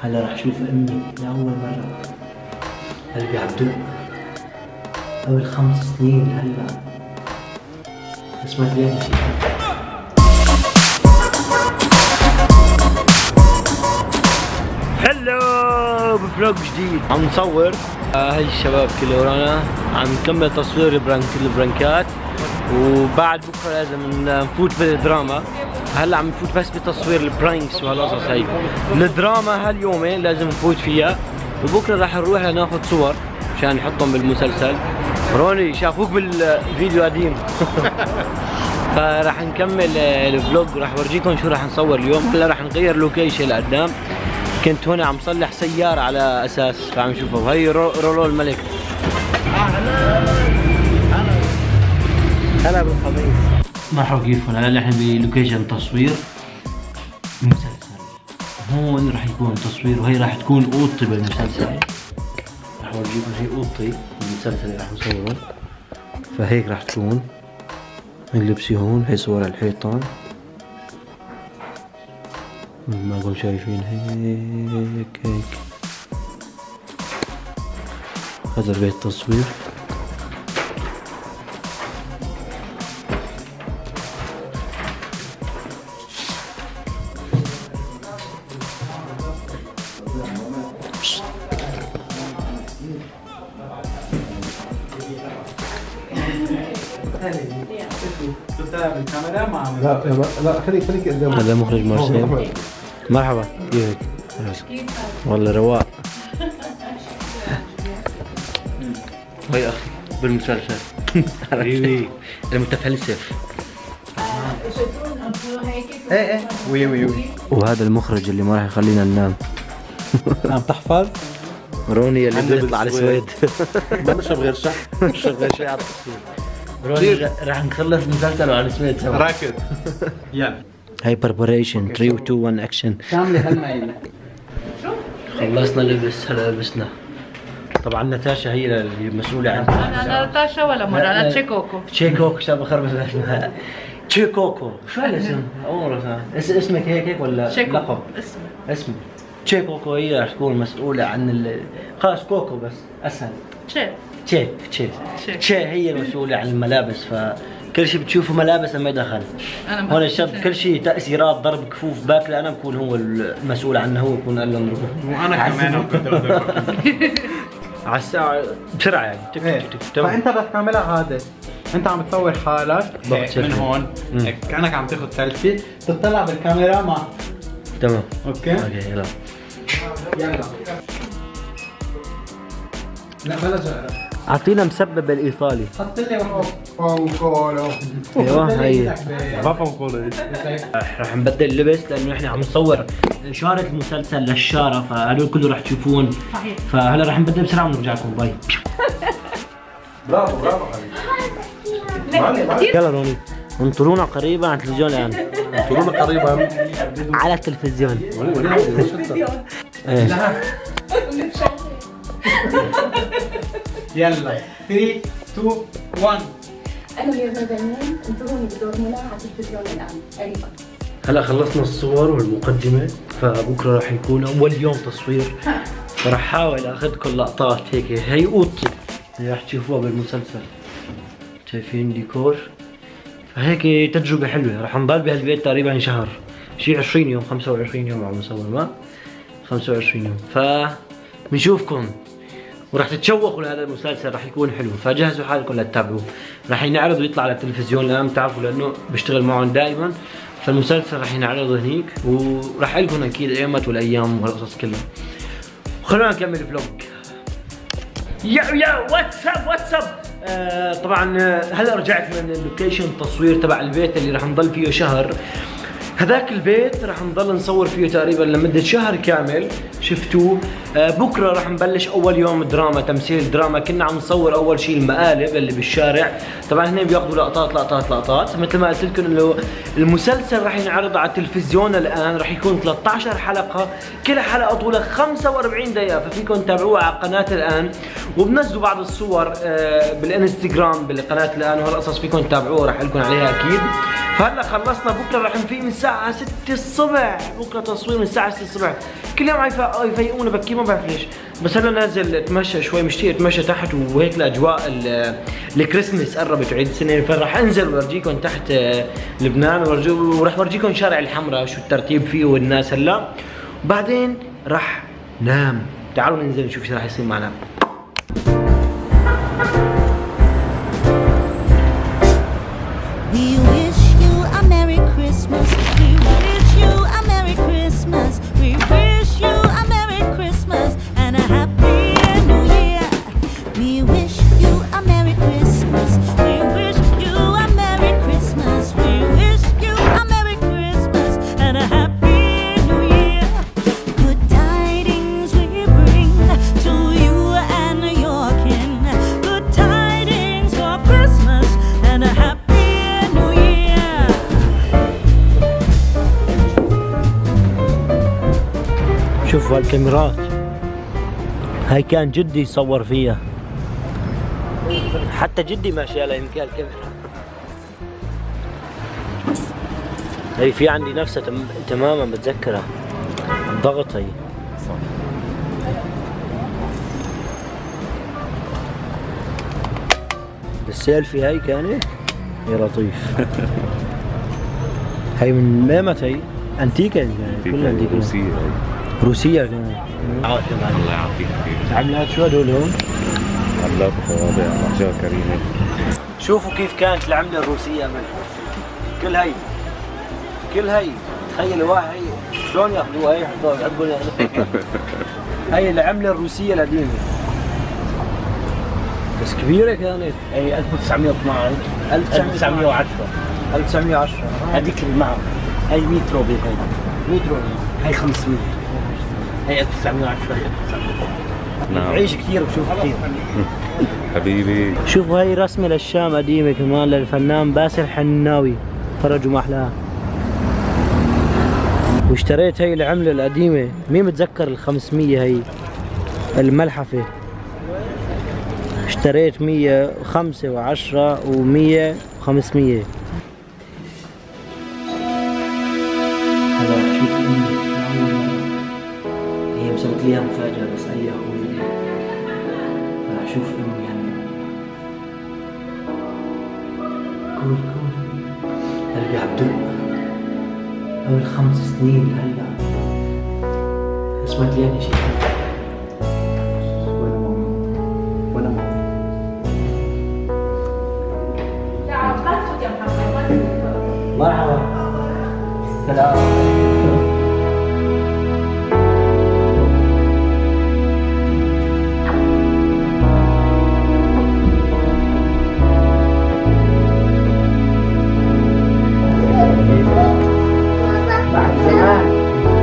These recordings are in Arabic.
هلا رح شوف امي لاول مرة. قلبي عم دق. قبل 5 سنين هلا. بس ما تلاقي شيء. هلو بفلوج جديد عم نصور. هاي الشباب كله ورانا عم نكمل تصوير البرانكات، وبعد بكره لازم نفوت بالدراما. هلا عم نفوت بس بتصوير البرانكس وهالقصص هي. الدراما هاليومين لازم نفوت فيها، وبكره راح نروح لناخذ صور مشان نحطهم بالمسلسل. روني شافوك بالفيديو قديم. فراح نكمل الفلوج وراح اورجيكم شو راح نصور اليوم. هلا راح نغير لوكيشن لقدام. كنت هون عم صلح سيارة على اساس، فعم نشوفها، وهي رولو الملك. هلا بالخميس. مرحبا، كيفكم؟ هلا نحن بلوكيشن تصوير مسلسل. هون راح يكون تصوير، وهي راح تكون اوضتي بالمسلسل. راح اورجيكم هي اوضتي بالمسلسل اللي راح نصوره. فهيك راح تكون. اللبسي هون، هي صور على الحيطان ما كنتم شايفين. هيك هذا بيت التصوير. لا خليك قدام. هذا مخرج مرسل. مرحبا، كيفك؟ والله رواق. هاي اخي بالمسلسل. حبيبي المتفلسف. ايه وي وهذا المخرج اللي ما راح يخلينا ننام. عم تحفظ؟ روني اللي بيطلع على السويد. ما بشرب غير شاي. بشرب غير شاي على التصوير. روني راح نخلص المسلسل وعلى السويد سوا. راكد. يلا. هاي بريباريشن 3 و 2 1 اكشن. كامله هالمعينه. خلصنا لبس. هلا لبسنا. طبعا ناتاشا هي اللي مسؤولة عنها. انا ناتاشا ولا مرة، انا تشيكوكو. تشيكوكو، شاب خربت اسمها. تشيكوكو، شو هالاسم؟ أول مرة اسمك هيك ولا لقب؟ اسمي تشيكوكو. هي رح تكون مسؤولة عن خلاص كوكو بس اسهل. تشي هي المسؤولة عن الملابس، فكل شيء بتشوفه ملابس ما يدخل. هون الشاب كل شيء تأثيرات، ضرب كفوف، باكله، انا بكون هو المسؤول عنه، هو بكون قال له نروح. وانا كمان كنت على الساعة بسرعة يعني. فانت بدك تعملها هذا، انت عم تصور حالك هيك من هون، هيك كانك عم تاخذ سيلفي، تطلع بالكاميرا ما. تمام. اوكي يلا. لا بلاش. اعطينا مسبب الايطالي. حط لي فونكولو. ايوه هي. ما فونكولو. راح نبدل اللبس لانه احنا عم نصور شارة المسلسل للشارة، فهدول كله راح تشوفون. صحيح. فهلا راح نبدل بسرعة ونرجع لكم. باي. برافو حبيبي. يلا روني، انطرونا قريبا على التلفزيون الان. انطرونا قريبا على التلفزيون. يلا 3 2 1. أنا ميرنا زينان، انتظروني بدور منى على التلفزيون الآن قريبا. هلا خلصنا الصور والمقدمة، فبكره راح يكون أول يوم تصوير، فراح أحاول آخذكم لقطات هيك. هي أوضتي اللي راح تشوفوها بالمسلسل. شايفين ديكور؟ فهيك تجربة حلوة. راح نضل بهالبيت تقريبا شهر، شي 20 يوم 25 يوم عم نصور، ما 25 يوم. بنشوفكم وراح تتشوقوا لهذا المسلسل، راح يكون حلو، فجهزوا حالكم لتتابعوه. راح ينعرض ويطلع على التلفزيون الان، بتعرفوا لانه بشتغل معهم دائما، فالمسلسل راح ينعرض هنيك، وراح لكم اكيد ايامات والايام والقصص كلها. خلونا نكمل الفلوج. يا واتساب. طبعا هلا رجعت من اللوكيشن تصوير تبع البيت اللي راح نضل فيه شهر. هذاك البيت راح نضل نصور فيه تقريبا لمدة شهر كامل، شفتوه. بكره راح نبلش اول يوم دراما، تمثيل دراما. كنا عم نصور اول شيء المقالب اللي بالشارع، طبعا هنا بياخذوا لقطات. مثل ما قلت لكم انه المسلسل راح ينعرض على التلفزيون الان، راح يكون 13 حلقة، كل حلقة طولها 45 دقيقة، ففيكم تتابعوها على قناة الان، وبنزلوا بعض الصور بالانستغرام بالقناة الان، وهالقصص فيكم تتابعوها، راح لكم عليها اكيد. فهلا خلصنا، بكره راح نفيق من الساعة 6 الصبح، بكره تصوير من الساعة 6 الصبح، كل يوم يفيقونا بكي ما بعرف ليش، بس هلا نازل اتمشى شوي، مشتاق اتمشى تحت وهيك الاجواء الكريسماس قربت وعيد السنة، فراح انزل وارجيكم تحت لبنان وراح ورجيكم شارع الحمراء شو الترتيب فيه والناس هلا، وبعدين راح نام. تعالوا ننزل نشوف شو راح يصير معنا. We wish you a Merry Christmas. We wish you a Merry Christmas. We wish you a Merry Christmas and a Happy New Year. We wish you a Merry Christmas. We wish you a Merry Christmas. We wish you a Merry Christmas and a Happy New Year. Good tidings we bring to you and your kin. Good tidings for Christmas and a Happy شوفوا هالكاميرات، هاي كان جدي يصور فيها، حتى جدي ما شالها يمكن الكاميرا. هي في عندي نفسها تماما بتذكرها، الضغط هي صح. السيلفي هاي كانت يا لطيف. هاي من متى هي؟ انتيكا يعني، كلها انتيكا. روسية هاي. روسية كمان. الله يعافيك. عملات شو هدول هون؟ عملات وطوابع أحجار كريمة. شوفوا كيف كانت العملة الروسية كل هي تخيلوا واحد هي شلون ياخذوها، هي يحطوها يعبون هي العملة الروسية القديمة بس كبيرة كانت، هي 1912 1910 هذيك اللي معه، هي 100 روبي، هي 100 روبي، هي 500، هي 1910. نعم. بعيش كثير وبشوف كثير. حبيبي. شوفوا هي رسمة للشام قديمة كمان للفنان باسل حناوي، فرجوا ما أحلاها. واشتريت هي العملة القديمة، مين متذكر ال 500 هي الملحفة، اشتريت 100 5 و10 و100 و500. هلا شوف امي هي مسوت لي مفاجأة، بس قال لي اخوي راح اشوف امي هلا. كول قلبي عم بدق، قبل 5 سنين هلا اسمعت لي يعني شيء. ولا ماما مرحبا. سلام. بعد زمان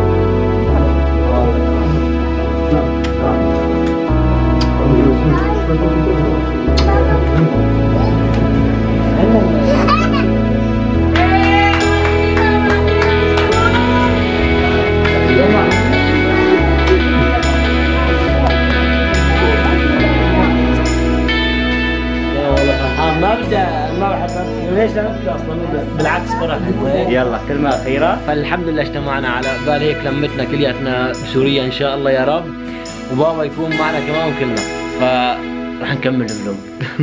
ما بحب ليش لا اصلا بالعكس فرح. يلا كلمة أخيرة. فالحمد لله اجتمعنا على بال هيك لمتنا كلياتنا بسوريا ان شاء الله يا رب، وبابا يكون معنا كمان كلنا، فرح نكمل الفلوج.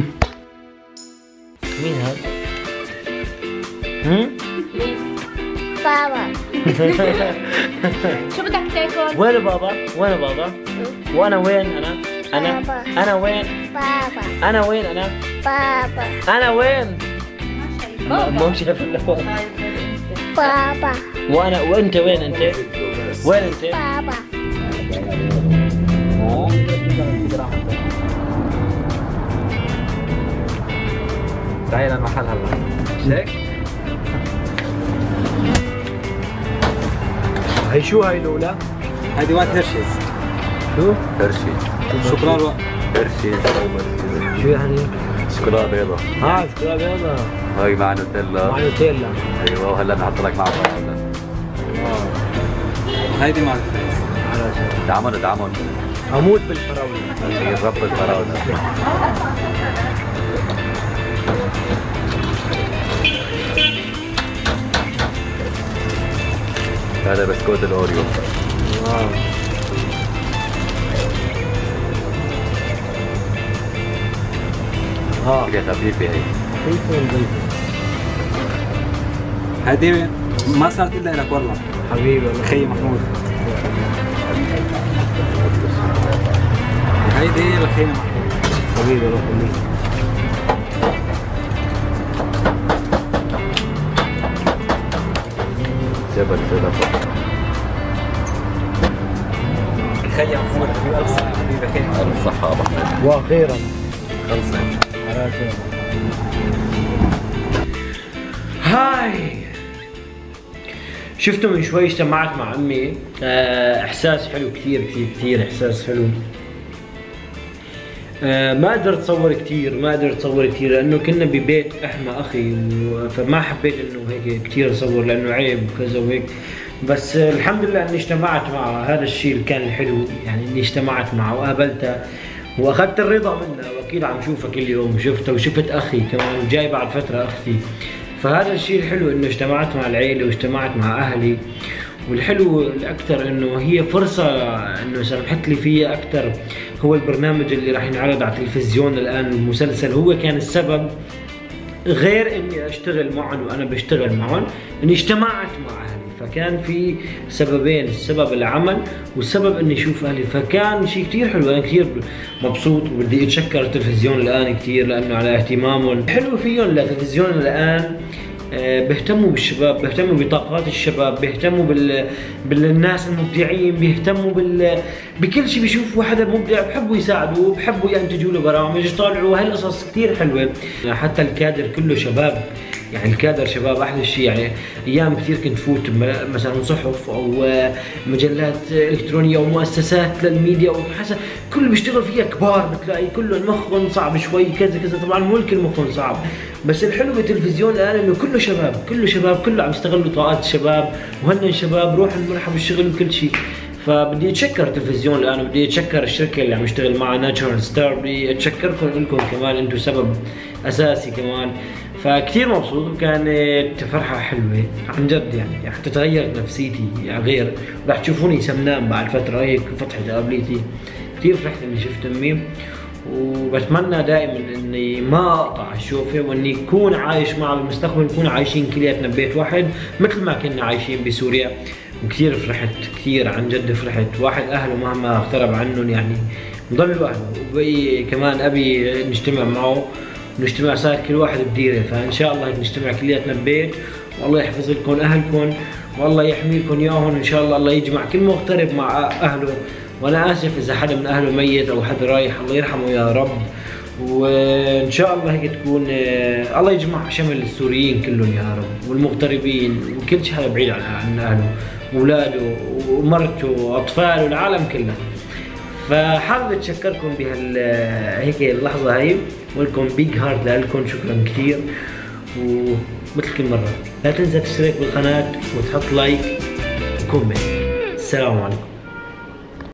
مين هذا؟ بابا. شو بدك تاكل؟ وين بابا؟ وين بابا؟ وانا وين انا؟ انا وين؟ بابا. انا وين انا؟ بابا. انا وين؟ مو شايف الا بابا. وانا وانت وين انت؟ وين انت؟ بابا. تعال المحل هلا. هيك؟ هي شو هاي الاولى؟ هذه مال هيرشيز. شو؟ هرشي. شوكولا هرشي. شو يعني؟ شوكولا بيضة. شوكولا بيضة. هاي مع نوتيلا. مع نوتيلا. ايوه وهلا بنحط لك معها فراولة. هيدي مال هيرشيز. دعمون. اموت بالفراولة. هي رب الفراولة. هذا بسكوت الاوريو. واو. كده خفيفة هي. خفيفة ونظيفة. هذه ما صارت الا لك والله حبيبي خي محمود. هيدي هي لخي محمود. حبيبي الله يخليك. جبل خي محمود حبيبي الف صحة حبيبي خير. الف صحة ابو حميد. واخيرا خلصت. هاي شفتوا من شوي اجتمعت مع امي. احساس حلو كثير كثير كثير احساس حلو. ما قدرت اتصور كثير لانه كنا ببيت احمى اخي فما حبيت انه هيك كثير اصور لانه عيب وكذا وهيك. بس الحمد لله اني اجتمعت معه، هذا الشيء اللي كان الحلو يعني اني اجتمعت معه وقابلته واخذت الرضا منه. واكيد عم شوفها كل يوم، شفته وشفت اخي كمان جاي بعد فتره اختي. فهذا الشيء الحلو انه اجتمعت مع العيله واجتمعت مع اهلي. والحلو الاكثر انه هي فرصه انه سمحت لي فيها اكثر هو البرنامج اللي راح ينعرض على التلفزيون الان. المسلسل هو كان السبب، غير اني اشتغل معهم وانا بشتغل معهم، اني اجتمعت مع اهلي. فكان في سببين، السبب العمل والسبب اني اشوف اهلي. فكان شيء كثير حلو، انا كثير مبسوط وبدي اتشكر التلفزيون الان كثير لانه على اهتمامهم حلو فيهم. التلفزيون الان بيهتموا بالشباب، بيهتموا بطاقات الشباب، بيهتموا بالناس المبدعين، بيهتموا بكل شيء. بيشوفوا حدا مبدع بحبوا يساعدوه، بحبوا ينتجوا له برامج، يطالعوا هالقصص كثير حلوه. حتى الكادر كله شباب، يعني الكادر شباب احلى شيء. يعني ايام كثير كنت فوت مثلا صحف او مجلات الكترونيه او مؤسسات للميديا وحسب كله بيشتغل فيها كبار، بتلاقي كله مخهم صعب شوي كذا كذا. طبعا مو الكل مخهم صعب، بس الحلو بالتلفزيون الان انه كله شباب، كله عم يستغلوا طاقات الشباب، وهن شباب روح المرحب بالشغل وكل شيء. فبدي اتشكر التلفزيون الان، وبدي اتشكر الشركه اللي عم يشتغل معها ناتشورال ستار. بدي اتشكركم لكم كمان، انتم سبب اساسي كمان. فكتير مبسوط وكانت فرحه حلوه عن جد. يعني حتى تغيرت نفسيتي يعني غير، راح تشوفوني سمنان بعد فتره هيك فتحت قابليتي. كتير فرحت اني شفت امي، وبتمنى دائما اني ما اقطع الشوفه واني اكون عايش معها بالمستقبل، نكون عايشين كلياتنا ببيت واحد مثل ما كنا عايشين بسوريا. وكثير فرحت كثير عن جد فرحت. واحد اهله مهما اغترب عنهم يعني ضلوا اهله. وبقي كمان ابي نجتمع معه، نجتمع صار كل واحد بديره. فان شاء الله نجتمع كلياتنا ببيت، والله يحفظ لكم اهلكم والله يحمي لكم اياهم. ان شاء الله يجمع كل مغترب مع اهله. وانا اسف اذا حدا من اهله ميت او حدا رايح، الله يرحمه يا رب. وان شاء الله هيك تكون الله يجمع شمل السوريين كلهم يا رب، والمغتربين وكل شيء حدا بعيد عن اهله، واولاده ومرته واطفاله والعالم كله. فحابب اتشكركم هيك اللحظه هي، ولكم بيج هارت لكم، شكرا كثير. ومثل كل مره لا تنسى تشترك بالقناه وتحط لايك وكومنت. السلام عليكم.